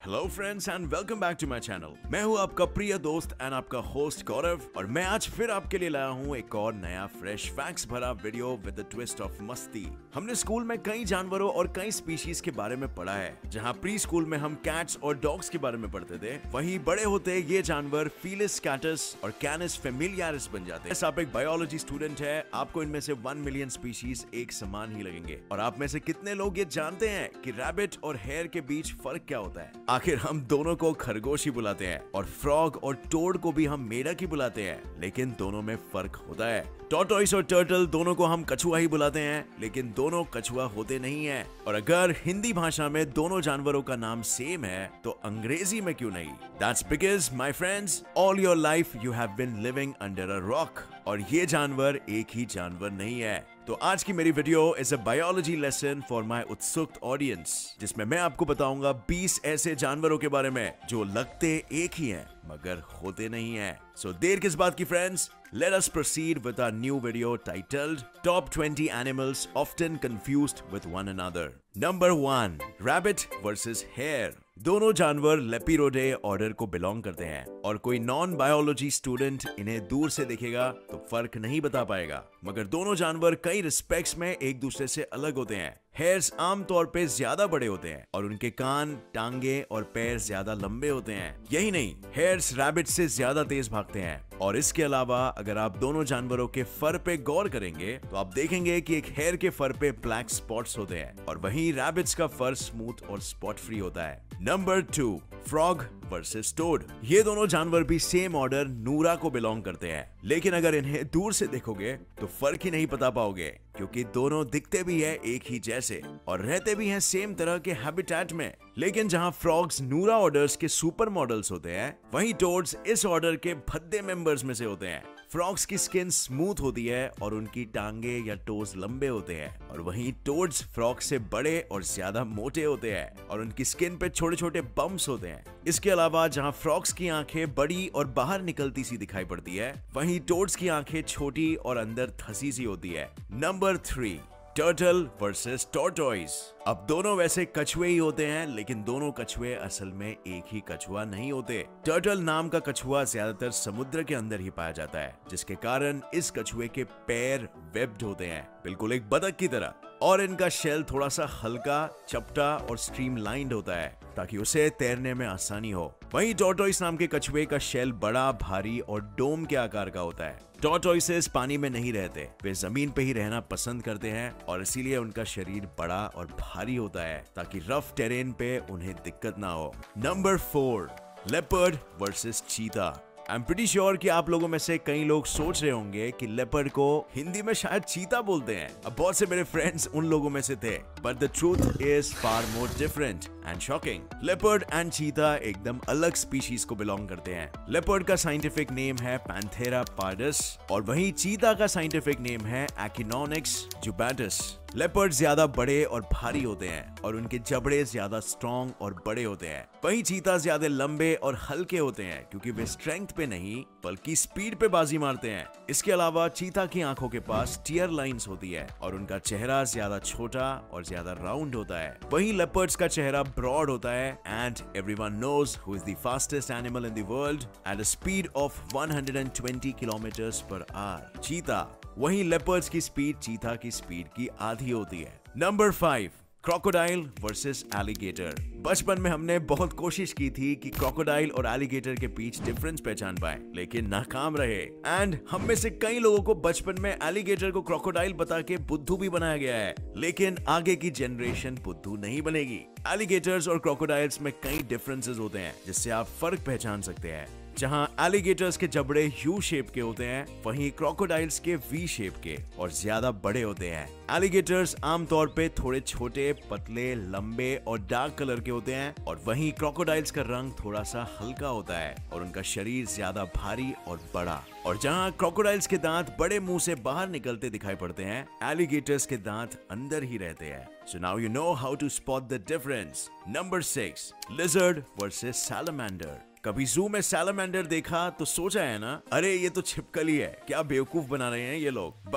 Hello friends and welcome back to my channel. मैं हूं आपका प्रिय दोस्त एंड आपका होस्ट गौरव, और मैं आज फिर आपके लिए लाया हूं एक और नया फ्रेश फैक्ट्स भरा video with the twist of masti. हमने स्कूल में कई जानवरों और कई स्पीशीज के बारे में पढ़ा है। जहां प्री स्कूल में हम कैट्स और डॉग्स के बारे में पढ़ते थे, वहीं बड़े होते ये जानवर फीलिस कैटस और कैनिस फेमिलियारिस बन जाते हैं। आप एक बायोलॉजी स्टूडेंट है, आपको इनमें से 1 मिलियन स्पीशीज एक समान ही लगेंगे। और आप में से कितने लोग ये जानते हैं कि रैबिट और हेयर के बीच फर्क क्या होता है? आखिर हम दोनों को खरगोश ही बुलाते हैं और फ्रॉग और टोड को भी हम मेढक ही बुलाते हैं, लेकिन दोनों में फर्क होता है। टॉर्टोइस और टर्टल दोनों को हम कछुआ ही बुलाते हैं, लेकिन दोनों कछुआ होते नहीं हैं। और अगर हिंदी भाषा में दोनों जानवरों का नाम सेम है, तो अंग्रेजी में क्यों नहीं? That's because my friends, all your life you have been living under a rock। और ये जानवर एक ही जानवर नहीं है। तो आज की मेरी video is a biology lesson for my उत्सुक ऑडियंस, जिसमें मैं आपको बताऊंगा 20 ऐसे जानवरों के बारे में जो लगते एक ही हैं मगर होते नहीं हैं। सो देर किस बात की friends, let us proceed with our new video titled Top 20 Animals Often Confused with One Another। Number 1, Rabbit versus Hare। दोनों जानवर लेपिरोडे ऑर्डर को बिलोंग करते हैं, और कोई नॉन बायोलॉजी स्टूडेंट इन्हें दूर से देखेगा तो फर्क नहीं बता पाएगा। मगर दोनों जानवर कई रिस्पेक्ट्स में एक दूसरे से अलग होते हैं। हेयर्स आमतौर पे ज्यादा बड़े होते हैं और उनके कान, टांगे और पैर ज्यादा लंबे होते हैं। यही नहीं, हेयर्स रैबिट से ज्यादा तेज भागते हैं। और इसके अलावा अगर आप दोनों जानवरों के फर पे गौर करेंगे तो आप देखेंगे कि एक हेयर के फर पे ब्लैक स्पॉट्स होते हैं, और वहीं रैबिट्स का फर स्मूथ और स्पॉट फ्री होता है। Number 2, frog versus toad. ये दोनों जानवर भी सेम ऑर्डर नूरा को बिलोंग करते हैं, लेकिन अगर इन्हें दूर से देखोगे तो फर्क ही नहीं पता पाओगे, क्योंकि दोनों दिखते भी है एक ही जैसे और रहते भी हैं सेम तरह के हैबिटेट में। लेकिन जहां फ्रॉग्स नूरा ऑर्डर्स के सुपर मॉडल्स होते हैं, वहीं टोड्स इस ऑर्डर के भद्दे मेंबर्स में से होते हैं। फ्रॉग्स की स्किन स्मूथ होती है और उनकी टांगे या टोज लंबे होते हैं, और वहीं टोड्स फ्रॉग से बड़े और ज्यादा मोटे होते हैं और उनकी स्किन पे छोटे छोटे बम्प्स होते हैं। इसके अलावा जहां फ्रॉग्स की आंखें बड़ी और बाहर निकलती सी दिखाई पड़ती है, वहीं टोड्स की आंखें छोटी और अंदर धसी सी होती है। Number 3, turtle versus tortoise. अब दोनों वैसे कछुए ही होते हैं, लेकिन दोनों कछुए असल में एक ही कछुआ नहीं होते। टर्टल नाम का कछुआ ज्यादातर समुद्र के अंदर ही पाया जाता है, जिसके कारण इस कछुए के पैर वेब्ड होते हैं, बिल्कुल एक बतख की तरह, और इनका शेल थोड़ा सा हल्का, चपटा और स्ट्रीमलाइंड होता है ताकि उसे तैरने में आसानी हो। वहीं टॉर्टोइस नाम के कछुए का शेल बड़ा, भारी और डोम के आकार का होता है। टॉर्टोइसेस पानी में नहीं रहते, वे जमीन पे ही रहना पसंद करते हैं, और इसीलिए उनका शरीर बड़ा और भारी होता है ताकि रफ टेरेन पे उन्हें दिक्कत ना हो। नंबर 4, लेपर्ड वर्सेस चीता। आई एम प्रीटी श्योर कि आप लोगों में से कई लोग सोच रहे होंगे कि लेपर्ड को हिंदी में शायद चीता बोलते हैं। अब बहुत से मेरे फ्रेंड्स उन लोगों में से थे, but the truth is far more different and shocking. Leopard and cheetah एकदम अलग स्पीशीज को बिलोंग करते हैं। लेपर्ड का साइंटिफिक नेम है पैंथेरा पार्डस, और वहीं चीता का साइंटिफिक नेम है एकिनोनिक्स जुबैटस। लेपर्ड ज्यादा बड़े और भारी होते हैं और उनके जबड़े ज्यादा स्ट्रॉन्ग और बड़े होते हैं। वहीं चीता ज्यादा लंबे और हल्के होते हैं, क्योंकि वे स्ट्रेंथ पे नहीं बल्कि स्पीड पे बाजी मारते हैं। इसके अलावा चीता की आंखों के पास टीयर लाइंस होती है और उनका चेहरा ज्यादा छोटा और ज्यादा राउंड होता है। वहीं लेपर्ड्स का चेहरा ब्रॉड होता है, and everyone knows who is the fastest animal in the world at a speed of 120 kilometres per hour, cheetah. वहीं लेपर्ड्स की स्पीड चीता की स्पीड की आधी होती है। Number 5, crocodile versus alligator. बचपन में हमने बहुत कोशिश की थी कि क्रोकोडाइल और एलिगेटर के बीच डिफरेंस पहचान पाए, लेकिन नाकाम रहे। एंड हम में से कई लोगों को बचपन में एलिगेटर को क्रोकोडाइल बता के बुद्धू भी बनाया गया है, लेकिन आगे की जनरेशन बुद्धू नहीं बनेगी। एलिगेटर्स और क्रोकोडाइल्स में कई डिफरेंसेस होते हैं जिससे आप फर्क पहचान सकते हैं। जहां एलिगेटर्स के जबड़े यू शेप के होते हैं, वहीं क्रोकोडाइल्स के वी शेप के और ज्यादा बड़े होते हैं। एलिगेटर्स आमतौर पे थोड़े छोटे, पतले, लंबे और डार्क कलर के होते हैं, और वहीं क्रोकोडाइल्स का रंग थोड़ा सा हल्का होता है और उनका शरीर ज्यादा भारी और बड़ा। और जहां क्रोकोडाइल्स के दांत बड़े मुंह से बाहर निकलते दिखाई पड़ते हैं, एलिगेटर्स के दांत अंदर ही रहते हैं। So now you know how to spot the difference. Number 6, lizard versus salamander। कभी जू में सैलमेंडर देखा तो सोचा है ना, अरे ये तो छिपकली है, क्या बेवकूफ बना रहे हैं ये लोग। बट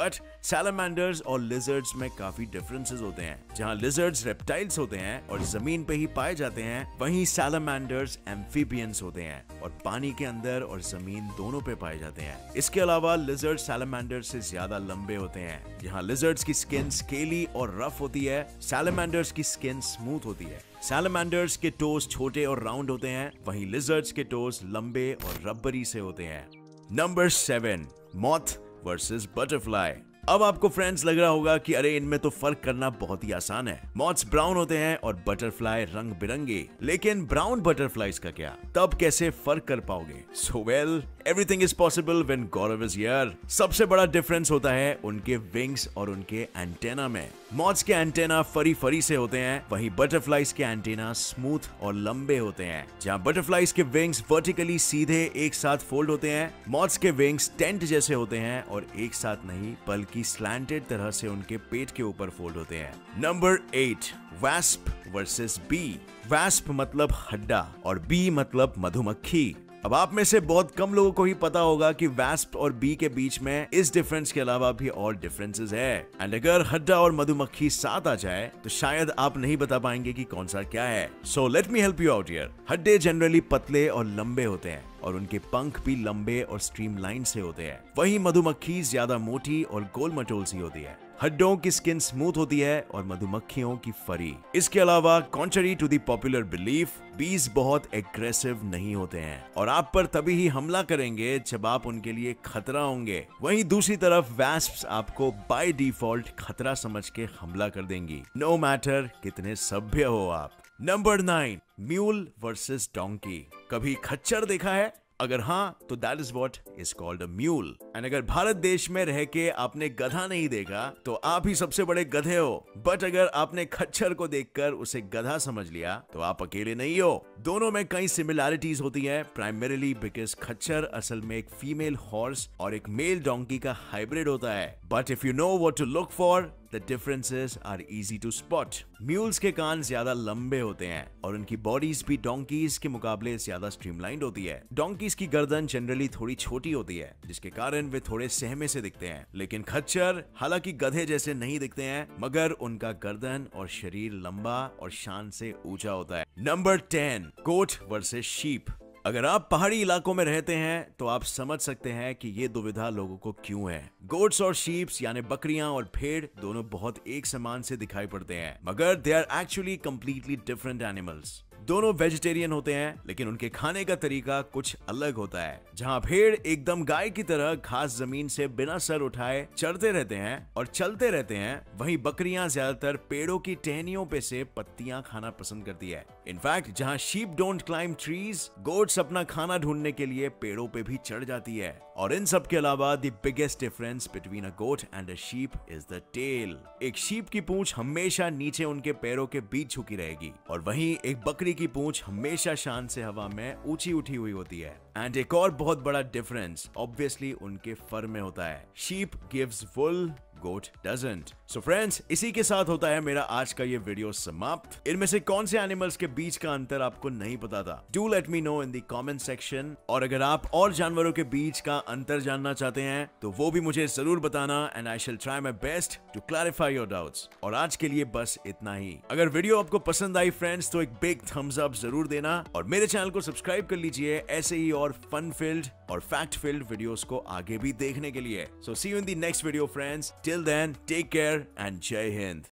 सैलमेंडर्स और लिजर्ड्स में काफी डिफरेंसेस होते हैं। जहां लिजर्ड्स रेप्टाइल्स होते हैं और जमीन पे ही पाए जाते हैं, वहीं सैलमेंडर्स एम्फीबियंस होते हैं और पानी के अंदर और जमीन दोनों पे पाए जाते हैं। इसके अलावा लिजर्ड सैलमेंडर्स से ज्यादा लंबे होते हैं। जहां लिजर्ड्स की स्किन स्केली और रफ होती है, सैलमेंडर्स की स्किन स्मूथ होती है। सैलमेंडर्स के टोज छोटे और राउंड होते हैं, वहीं लिजर्ड्स के टोज लंबे और रबरी से होते हैं। Number 7, moth versus butterfly. अब आपको फ्रेंड्स लग रहा होगा कि अरे इनमें तो फर्क करना बहुत ही आसान है। मॉथ्स ब्राउन होते हैं और बटरफ्लाई रंग बिरंगे, लेकिन ब्राउन बटरफ्लाईज का क्या? तब कैसे फर्क कर पाओगे? So well, everything is possible when Gaurav is here. सबसे बड़ा डिफरेंस होता है उनके विंग्स और उनके एंटेना में। मॉथ्स के एंटेना फरी से होते हैं, वहीं बटरफ्लाईज के एंटेना स्मूथ और लंबे होते हैं। जहां बटरफ्लाईज के विंग्स वर्टिकली सीधे एक साथ फोल्ड होते हैं, मॉथ्स के विंग्स टेंट जैसे होते हैं और एक साथ नहीं बल्कि स्लैंटेड तरह से उनके पेट के ऊपर फोल्ड होते हैं। Number 8, wasp versus bee. Wasp मतलब हड्डा और बी मतलब मधुमक्खी। अब आप में से बहुत कम लोगों को ही पता होगा कि वास्प और बी के बीच में इस डिफरेंस के अलावा भी और डिफरेंसेस है। एंड अगर हड्डा और मधुमक्खी साथ आ जाए तो शायद आप नहीं बता पाएंगे कि कौन सा क्या है। So let me help you out here. हड्डे जनरली पतले और लंबे होते हैं और उनके पंख भी लंबे और स्ट्रीमलाइन से होते हैं। वहीं मधुमक्खी ज्यादा मोटी और गोल मटोल सी होती है। हड्डों की स्किन स्मूथ होती है और मधुमक्खियों की फरी। इसके अलावा contrary to the popular belief, bees बहुत एग्रेसिव नहीं होते हैं और आप पर तभी ही हमला करेंगे जब आप उनके लिए खतरा होंगे। वहीं दूसरी तरफ वास्प्स आपको बाय डिफॉल्ट खतरा समझ के हमला कर देंगी, नो मैटर कितने सभ्य हो आप। Number 9, mule versus donkey. कभी खच्चर देखा है? अगर हाँ तो that is what is called a mule. And अगर भारत देश में रह के आपने गधा नहीं देखा तो आप ही सबसे बड़े गधे हो। बट अगर आपने खच्चर को देखकर उसे गधा समझ लिया तो आप अकेले नहीं हो। दोनों में कई सिमिलैरिटीज होती हैं, प्राइमरीली बिकॉज खच्चर असल में एक फीमेल हॉर्स और एक मेल डोंकी का हाइब्रिड होता है। But if you know what to look for, The differences are easy to spot. Mules के कान ज्यादा लंबे होते हैं और उनकी बॉडीज भी डोंकीज के मुकाबले ज्यादा स्ट्रीमलाइंड होती है। डोंकीज की गर्दन जनरली थोड़ी छोटी होती है, जिसके कारण वे थोड़े सहमे से दिखते हैं। लेकिन खच्चर हालांकि गधे जैसे नहीं दिखते हैं, मगर उनका गर्दन और शरीर लंबा और शान से ऊंचा होता है। Number 10, goat versus sheep. अगर आप पहाड़ी इलाकों में रहते हैं तो आप समझ सकते हैं कि ये दुविधा लोगों को क्यों है। गोट्स और शीप्स यानी बकरियां और भेड़ दोनों बहुत एक समान से दिखाई पड़ते हैं, मगर they are actually completely different animals. दोनों वेजिटेरियन होते हैं, लेकिन उनके खाने का तरीका कुछ अलग होता है। जहां भेड़ एकदम गाय की तरह घास जमीन से बिना सर उठाए चढ़ते रहते हैं और चलते रहते हैं, वहीं बकरियां ज्यादातर पेड़ों की टहनियों पे से पत्तियां खाना पसंद करती है। इनफैक्ट जहां sheep don't climb trees, goats अपना खाना ढूंढने के लिए पेड़ों पे भी चढ़ जाती है। और इन सब के अलावा the biggest difference between a goat and a sheep is the tail. एक शीप की पूंछ हमेशा नीचे उनके पैरों के बीच झुकी रहेगी और वहीं एक बकरी की पूंछ हमेशा शान से हवा में ऊंची उठी हुई होती है। एंड एक और बहुत बड़ा डिफरेंस ऑब्वियसली उनके फर में होता है। Sheep gives wool, goat doesn't. So friends, इसी के साथ होता है मेरा आज का ये वीडियो समाप्त। इनमें से कौन से एनिमल्स के बीच का अंतर आपको नहीं पता था? Do let me know in the comment section. और अगर आप और जानवरों के बीच का अंतर जानना चाहते हैं तो वो भी मुझे जरूर बताना and I shall try my best to clarify your doubts. और आज के लिए बस इतना ही। अगर वीडियो आपको पसंद आई फ्रेंड्स तो एक बिग थम्स अप जरूर देना और मेरे चैनल को सब्सक्राइब कर लीजिए ऐसे ही और फन फिल्ड और फैक्ट फिल्ड वीडियोस को आगे भी देखने के लिए। So see you in the next video friends. Till then take care and जय हिंद।